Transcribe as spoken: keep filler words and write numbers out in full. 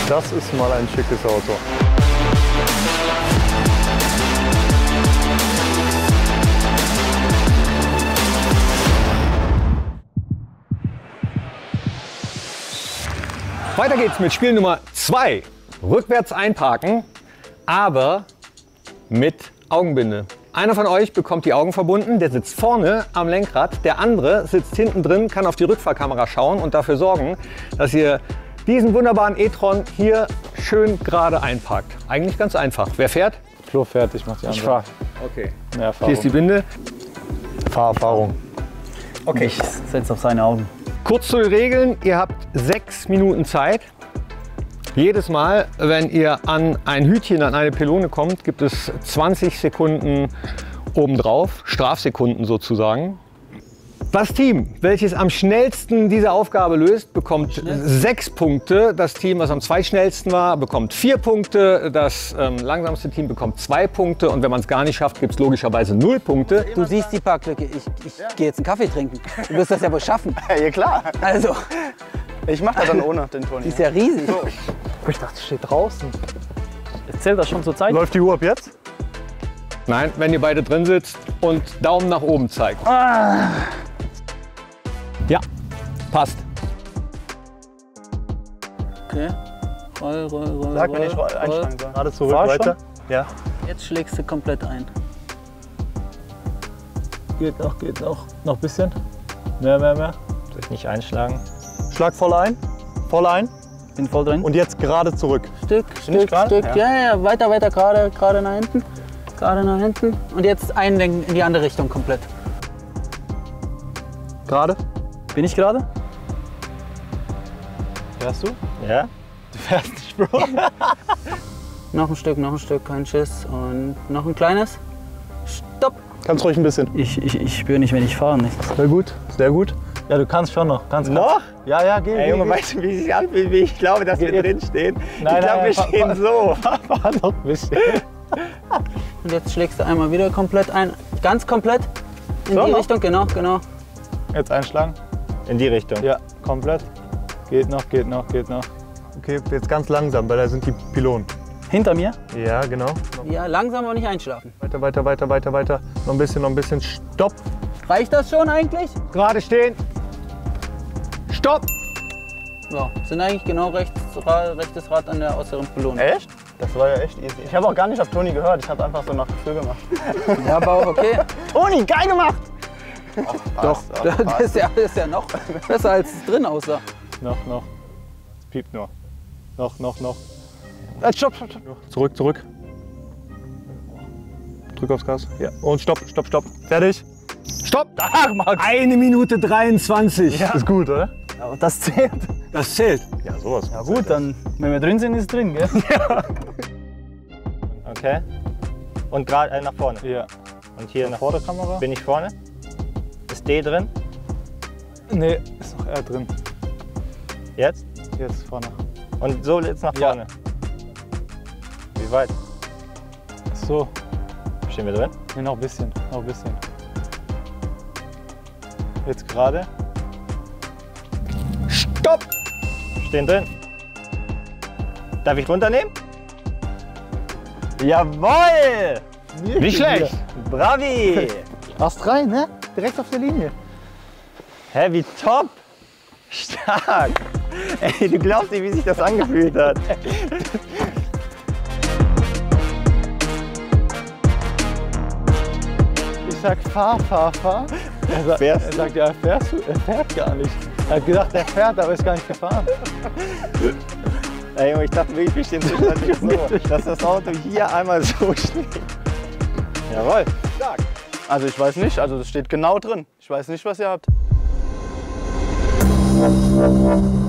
Das ist mal ein schickes Auto. Weiter geht's mit Spiel Nummer zwei. Rückwärts einparken, aber mit Augenbinde. Einer von euch bekommt die Augen verbunden, der sitzt vorne am Lenkrad, der andere sitzt hinten drin, kann auf die Rückfahrkamera schauen und dafür sorgen, dass ihr diesen wunderbaren e-tron hier schön gerade einparkt. Eigentlich ganz einfach. Wer fährt? Flo fährt, ich mach die andere. Ich fahr. Okay. Mehr Erfahrung. Hier ist die Binde. Fahrerfahrung. Okay. Ich setze auf seine Augen. Kurz zu den Regeln. Ihr habt sechs Minuten Zeit. Jedes Mal, wenn ihr an ein Hütchen, an eine Pylone kommt, gibt es zwanzig Sekunden obendrauf, Strafsekunden sozusagen. Das Team, welches am schnellsten diese Aufgabe löst, bekommt sechs Punkte. Das Team, was am zweitschnellsten war, bekommt vier Punkte. Das ähm, langsamste Team bekommt zwei Punkte. Und wenn man es gar nicht schafft, gibt es logischerweise null Punkte. Du siehst die Parklücke. Ich, ich ja. gehe jetzt einen Kaffee trinken. Du wirst das ja wohl schaffen. Ja, klar. Also. Ich mache das dann ohne den Toni. Die ist ja riesig. So. Ich dachte, es steht draußen. Zählt das schon zur Zeit? Läuft die Uhr ab jetzt? Nein, wenn ihr beide drin sitzt und Daumen nach oben zeigt. Ah. Ja, passt. Okay. Roll, roll, roll, Sag, wenn roll, ich roll, roll. einschlagen soll. Gerade zurück, Fahr weiter. Ja. Jetzt schlägst du komplett ein. Geht noch, geht noch. Noch ein bisschen. Mehr, mehr, mehr. Soll ich nicht einschlagen? Schlag voll ein. Voll ein. Bin voll drin. Und jetzt gerade zurück. Stück, ich Stück, gerade? Stück. Ja. ja, ja, weiter, weiter, gerade, gerade nach hinten. Gerade nach hinten. Und jetzt einlenken in die andere Richtung komplett. Gerade. Bin ich gerade? Fährst du? Ja? Du fährst nicht, Bro. Noch ein Stück, noch ein Stück, kein Schiss. Und noch ein kleines. Stopp. Kannst ruhig ein bisschen. Ich, ich, ich spüre nicht, wenn ich fahre. Nicht. Sehr gut, sehr gut. Ja, du kannst schon noch. Kannst, Noch? kannst. Ja, ja, geh. Ey, geh, Junge, geh. weißt du, wie ich anfühlt, wie ich glaube, dass wir Geht drin stehen? Ich Nein, glaube, nein, wir fahr- stehen fahr- so. Fahr noch ein bisschen. Und jetzt schlägst du einmal wieder komplett ein. Ganz komplett. In So, die noch? Richtung, genau, genau. Jetzt einschlagen. In die Richtung. Ja, komplett. Geht noch, geht noch, geht noch. Okay, jetzt ganz langsam, weil da sind die Pylonen. Hinter mir? Ja, genau. Ja, langsam, aber nicht einschlafen. Weiter, weiter, weiter, weiter, weiter. Noch ein bisschen, noch ein bisschen. Stopp. Reicht das schon eigentlich? Gerade stehen. Stopp. So, sind eigentlich genau rechts, Ra rechtes Rad an der äußeren Pylone. Echt? Das war ja echt easy. Ich habe auch gar nicht auf Toni gehört. Ich habe einfach so nach Gefühl gemacht. Ja, aber auch okay. Toni, geil gemacht! Doch, das ist ja, das ist ja noch besser, als es drin aussah. Noch, noch. Es piept nur. Noch, noch, noch. Äh, stopp, stopp, stopp. Zurück, zurück. Drück aufs Gas. Ja. Und stopp, stopp, stopp. Fertig. Stopp. Ach, Eine Minute dreiundzwanzig. Ja. Ist gut, oder? Aber das zählt. Das zählt. Ja, sowas. Ja gut, dann, wenn wir drin sind, ist es drin, gell? Okay. Und gerade äh, nach vorne. Ja. Und hier nach Vor der Kamera? Bin ich vorne? Ist D drin? Nee, ist noch R drin. Jetzt? Jetzt vorne. Und so jetzt nach Ja. vorne. Wie weit? So. Stehen wir drin? Nee, noch ein bisschen. Noch ein bisschen. Jetzt gerade. Stopp. Stehen drin. Darf ich runternehmen? Jawohl! Nicht schlecht. Bravi! Ast rein, ne? Direkt auf der Linie. Hä, wie top! Stark! Ey, du glaubst nicht, wie sich das angefühlt hat. Ich sag, fahr, fahr, fahr. Er, sa Fährst er sagt, ja, fährst du? Er fährt gar nicht. Er hat gedacht, er fährt, aber ist gar nicht gefahren. Ey, Junge, ich dachte wirklich, wir stehen zwischendurch so, dass das Auto hier einmal so steht. Jawohl. Stark. Also ich weiß nicht, also das steht genau drin. Ich weiß nicht, was ihr habt.